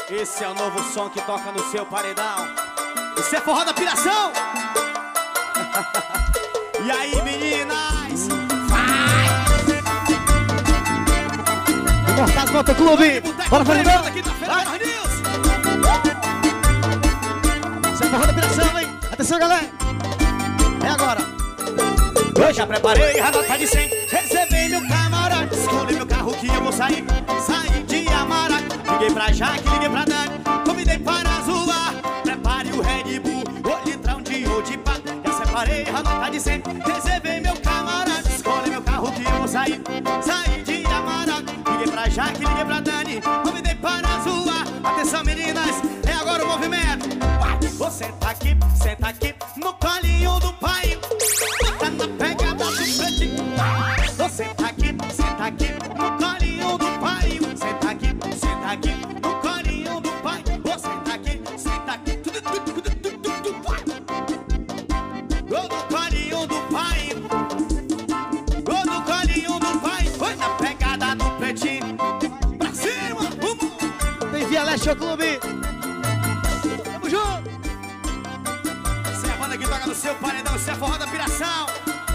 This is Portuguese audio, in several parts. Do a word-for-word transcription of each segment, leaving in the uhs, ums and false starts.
Esse é o novo som que toca no seu paredão. Esse é forró da piração. E aí, meninas? Vai! Imortais Motoclube! Bora, Fernandão! Vai! Esse é forró da piração, hein? Atenção, galera! É agora! Eu já preparei a nota de cem. Reservei meu camarote. Escolhi meu carro que eu vou sair. Saí de Amarante. Liguei pra Jaque, liguei pra Dani. Convidei para zoar. Prepare o Red Bull, o litrão de Odipa. Já separei a nota de cem. Reservei meu camarote. Escolhi meu carro que eu vou sair. Saí de Amarante. Liguei pra Jaque, liguei pra Dani. Convidei para zoar. Atenção, meninas, é agora o movimento. Vai, você tá aqui, senta aqui no colinho do pai. Tá na pegada do pretinho. Você tá aqui, senta aqui no colinho do pai. Senta aqui, senta aqui no colinho do pai. Você tá aqui, senta aqui. Gol no colinho do pai. Gol no colinho do pai. Foi na pegada do pretinho. Pra cima, vamos. Tem Via Leste ao Clube! Tamo junto! Essa é a banda que toca no seu paredão. Essa é a forró da piração.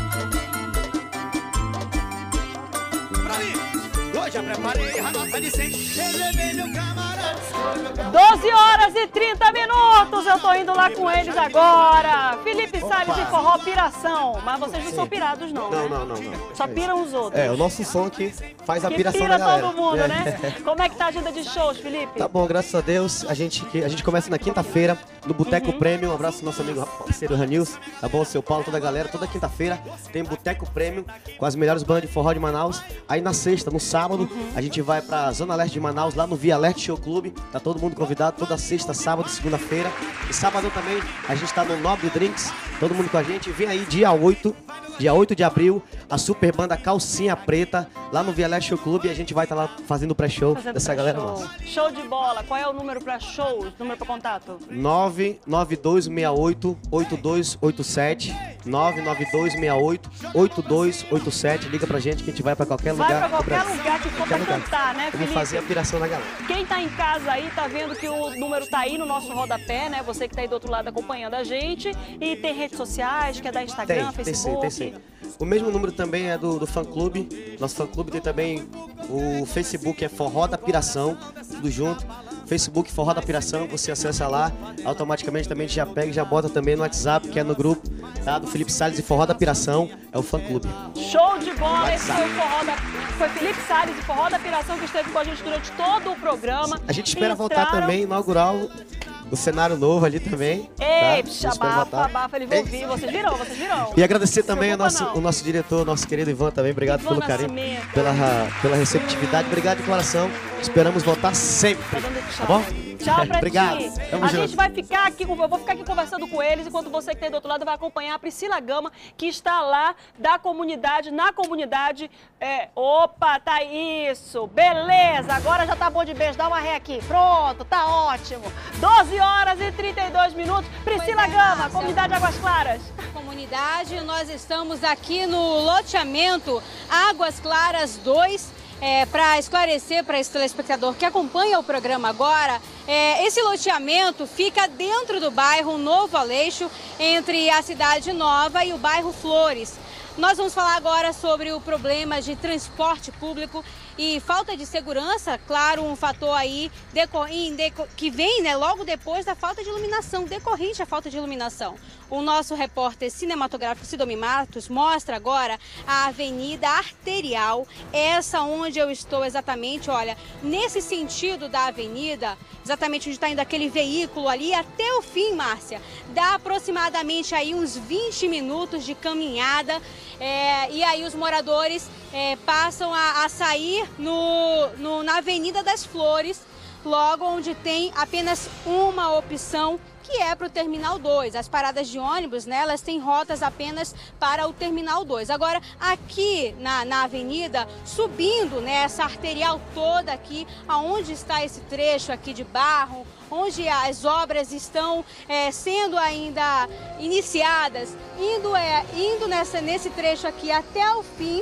Pra mim, hoje eu preparei a nota de cem. Eu levei meu camarada. doze horas e trinta minutos, eu tô indo lá com eles agora. Felipe Salles e Forró Piração. Mas vocês não são pirados não, Não, né? não, não, não. Só piram os outros. É, o nosso som aqui faz a Que piração pira da galera. todo mundo, É. né? Como é que tá a agenda de shows, Felipe? Tá bom, graças a Deus. A gente, a gente começa na quinta-feira, no Boteco Premium. Um abraço pro nosso amigo parceiro Ranils, tá bom? Seu Paulo, toda a galera. Toda quinta-feira tem Boteco Premium com as melhores bandas de forró de Manaus. Aí na sexta, no sábado, a gente vai pra Zona Leste de Manaus, lá no Via Leste Show Clube. Tá todo mundo convidado, toda sexta, sábado e segunda-feira. E sábado também a gente tá no Nobre Drinks, todo mundo com a gente. Vem aí dia oito, dia oito de abril, a super banda Calcinha Preta, lá no Via Leste Show Clube. E a gente vai estar tá lá fazendo pré-show Fazendo dessa galera show. nossa. Show de bola. Qual é o número pra shows? Número pra contato? nove nove dois seis oito oito dois oito sete nove nove dois seis oito oito dois oito sete. Liga pra gente que a gente vai pra qualquer Vai lugar. pra qualquer do Brasil. lugar que for Qualquer pra lugar. cantar, né, Vamos Felipe? fazer a piração da galera. Quem tá em casa aí tá vendo que o número tá aí no nosso rodapé, né? Você que tá aí do outro lado acompanhando a gente. E tem redes sociais, quer dar Instagram, Tem, tem sim, Facebook? tem sim. O mesmo número também é do, do fã-clube. Nosso fã-clube tem também o Facebook, é Forró da Piração, tudo junto. Facebook Forró da Piração, você acessa lá, automaticamente também a gente já pega e já bota também no WhatsApp, que é no grupo, tá? Do Felipe Salles e Forró da Piração, é o fã-clube. Show de bola, esse foi o Forró da... Foi Felipe Salles e Forró da Piração que esteve com a gente durante todo o programa. A gente espera Entraram... voltar também, inaugurar o, o cenário novo ali também. Ei, tá? puxa, Espero abafa, voltar. abafa, ele vai ouvir. Vocês viram? Vocês viram? E agradecer também ao Preocupa nosso, não. o nosso diretor, nosso querido Ivan também. Obrigado Ivan pelo carinho, Nascimento. pela, pela receptividade. Obrigado de coração. Esperamos voltar sempre. Tá dando tchau. Tá bom? Tchau pra Obrigado. ti. Tamo a junto. gente vai ficar aqui, eu vou ficar aqui conversando com eles, enquanto você que tá aí do outro lado vai acompanhar a Priscila Gama, que está lá da comunidade, na comunidade. É, opa, tá isso. Beleza, agora já tá bom de beijo. Dá uma ré aqui. Pronto, tá ótimo. doze horas e trinta e dois minutos. Priscila Pois é, Gama, Márcia. comunidade Águas Claras. Comunidade, nós estamos aqui no loteamento Águas Claras dois. É, para esclarecer para esse telespectador que acompanha o programa agora, é, esse loteamento fica dentro do bairro Novo Aleixo, entre a Cidade Nova e o bairro Flores. Nós vamos falar agora sobre o problema de transporte público e falta de segurança, claro, um fator aí deco deco que vem, né, logo depois da falta de iluminação, decorrente da falta de iluminação. O nosso repórter cinematográfico Sidomi Matos mostra agora a Avenida Arterial, essa onde eu estou exatamente, olha, nesse sentido da avenida, exatamente onde está indo aquele veículo ali, até o fim, Márcia, dá aproximadamente aí uns vinte minutos de caminhada, é, e aí os moradores é, passam a, a sair no, no, na Avenida das Flores, logo onde tem apenas uma opção, que é para o Terminal dois. As paradas de ônibus, né, elas têm rotas apenas para o Terminal dois. Agora, aqui na, na avenida, subindo, né, essa arterial toda aqui, aonde está esse trecho aqui de barro, onde as obras estão é, sendo ainda iniciadas, indo, é, indo nessa, nesse trecho aqui até o fim,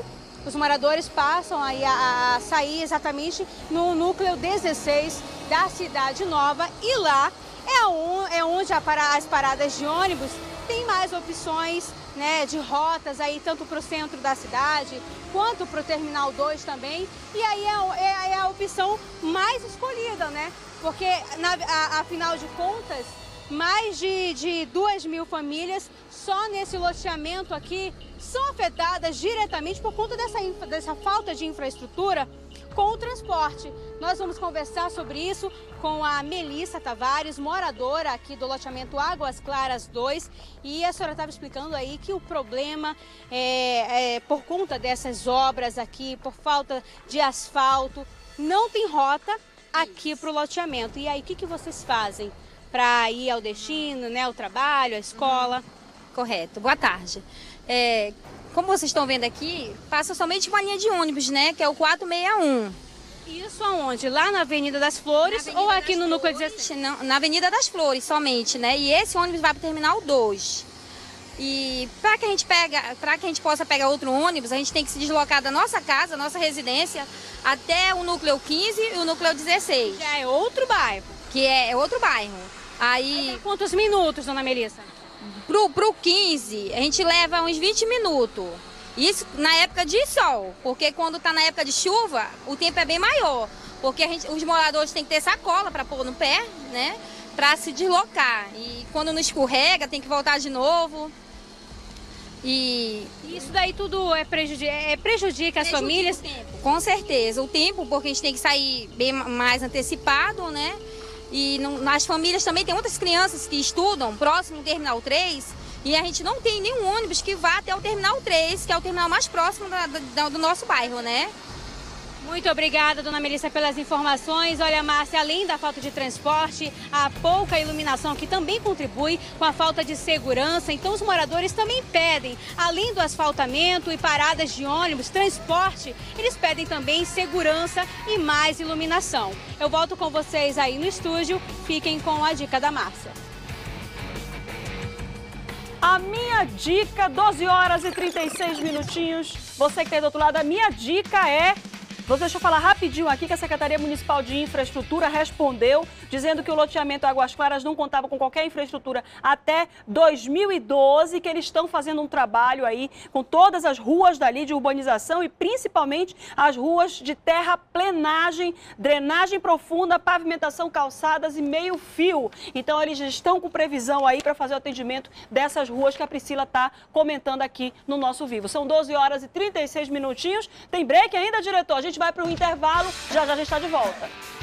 Os moradores passam aí a, a sair exatamente no núcleo dezesseis da Cidade Nova e lá é, um, é onde a para, as paradas de ônibus tem mais opções, né, de rotas aí tanto para o centro da cidade quanto para o Terminal dois também. E aí é, é, é a opção mais escolhida, né? Porque, na, a, afinal de contas, mais de, de duas mil famílias só nesse loteamento aqui são afetadas diretamente por conta dessa, dessa falta de infraestrutura com o transporte. Nós vamos conversar sobre isso com a Melissa Tavares, moradora aqui do loteamento Águas Claras dois. E a senhora estava explicando aí que o problema é, é por conta dessas obras aqui, por falta de asfalto, não tem rota aqui para o loteamento. E aí, o que, que vocês fazem para ir ao destino, né, ao trabalho, à escola? Correto. Boa tarde. É, como vocês estão vendo aqui, passa somente uma linha de ônibus, né, que é o quatrocentos e sessenta e um. Isso aonde? Lá na Avenida das Flores Avenida ou aqui das no Núcleo Flores, dezesseis? Não, na Avenida das Flores somente, né? E esse ônibus vai para o Terminal dois. E para que a gente pega, para que a gente possa pegar outro ônibus, a gente tem que se deslocar da nossa casa, nossa residência, até o Núcleo quinze e o Núcleo dezesseis. Já é outro bairro. Que é, é outro bairro. Aí, Aí quantos minutos, dona Melissa? pro, pro quinze, a gente leva uns vinte minutos. Isso na época de sol, porque quando tá na época de chuva, o tempo é bem maior. Porque a gente, os moradores têm que ter sacola para pôr no pé, né? Para se deslocar. E quando não escorrega, tem que voltar de novo. E Isso daí tudo é prejudica, é prejudica as prejudica famílias? o tempo, com certeza. O tempo, porque a gente tem que sair bem mais antecipado, né? E não, nas famílias também tem outras crianças que estudam próximo do Terminal três. E a gente não tem nenhum ônibus que vá até o Terminal três, que é o terminal mais próximo da, da, do nosso bairro, né? Muito obrigada, dona Melissa, pelas informações. Olha, Márcia, além da falta de transporte, a pouca iluminação que também contribui com a falta de segurança. Então, os moradores também pedem, além do asfaltamento e paradas de ônibus, transporte, eles pedem também segurança e mais iluminação. Eu volto com vocês aí no estúdio. Fiquem com a dica da Márcia. A minha dica, doze horas e trinta e seis minutinhos. Você que está aí do outro lado, a minha dica é... Deixa eu falar rapidinho aqui que a Secretaria Municipal de Infraestrutura respondeu, dizendo que o loteamento Águas Claras não contava com qualquer infraestrutura até dois mil e doze, que eles estão fazendo um trabalho aí com todas as ruas dali de urbanização e principalmente as ruas de terraplenagem, drenagem profunda, pavimentação, calçadas e meio-fio. Então eles estão com previsão aí para fazer o atendimento dessas ruas que a Priscila está comentando aqui no nosso Vivo. São doze horas e trinta e seis minutinhos. Tem break ainda, diretor? A gente vai para o intervalo, já já a gente está de volta.